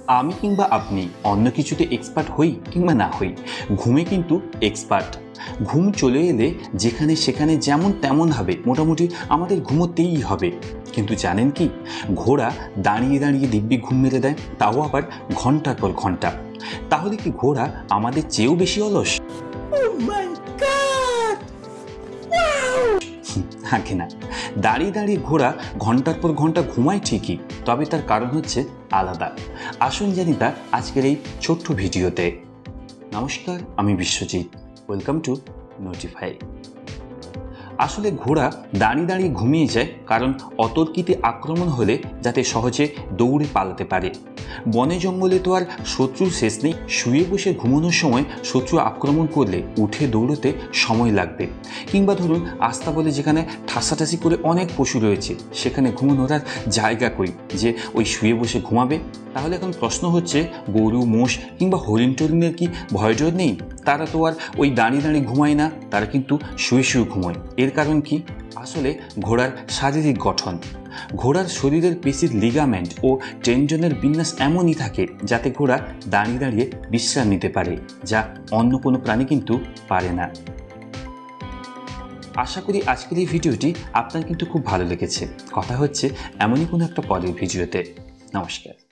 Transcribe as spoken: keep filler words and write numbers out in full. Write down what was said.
আমি কিংবা আপনি অন্য কিছুতে এক্সপার্ট হই কিংবা না হই, ঘুমে কিন্তু এক্সপার্ট। ঘুম চলে এলে যেখানে সেখানে যেমন তেমন হবে মোটামুটি আমাদের ঘুমোতেই হবে। কিন্তু জানেন কি, ঘোড়া দাঁড়িয়ে দাঁড়িয়ে দিব্যি ঘুম মেরে দেয়, তাও আবার ঘন্টার পর ঘন্টা। তাহলে কি ঘোড়া আমাদের চেয়েও বেশি অলস? আগে না, দাঁড়িয়ে দাঁড়িয়ে ঘোড়া ঘন্টার পর ঘন্টা ঘুমায় ঠিকই, তবে তার কারণ হচ্ছে আলাদা। আসুন জানি তা আজকের এই ছোট্ট ভিডিওতে। নমস্কার, আমি বিশ্বজিৎ, ওয়েলকাম টু নোটিফাই। আসলে ঘোড়া দাঁড়িয়ে দাঁড়িয়ে ঘুমিয়ে যায় কারণ অতর্কিতে আক্রমণ হলে যাতে সহজে দৌড়ে পালাতে পারে। বনে জঙ্গলে তো আর শত্রুর শেষ নেই। শুয়ে বসে ঘুমানোর সময় শত্রু আক্রমণ করলে উঠে দৌড়তে সময় লাগবে, কিংবা ধরুন আস্তাবলে যেখানে ঠাসাঠাসি করে অনেক পশু রয়েছে সেখানে ঘুমানোর আর জায়গা কই যে ওই শুয়ে বসে ঘুমাবে। তাহলে এখন প্রশ্ন হচ্ছে, গরু, মোষ কিংবা হরিণ টরিণের কি ভয়জয় নেই? তারা তো আর ওই দাঁড়িয়ে দাঁড়িয়ে ঘুমায় না, তারা কিন্তু শুয়ে শুয়ে ঘুমায়। এর কারণ কি? আসলে ঘোড়ার শারীরিক গঠন। ঘোড়ার শরীরের পেশির লিগামেন্ট ও টেন্ডনের বিন্যাস এমনই থাকে যাতে ঘোড়া দাঁড়িয়ে দাঁড়িয়ে বিশ্রাম নিতে পারে, যা অন্য কোনো প্রাণী কিন্তু পারে না। আশা করি আজকের এই ভিডিওটি আপনার কিন্তু খুব ভালো লেগেছে। কথা হচ্ছে এমনই কোনো একটা পরের ভিডিওতে। নমস্কার।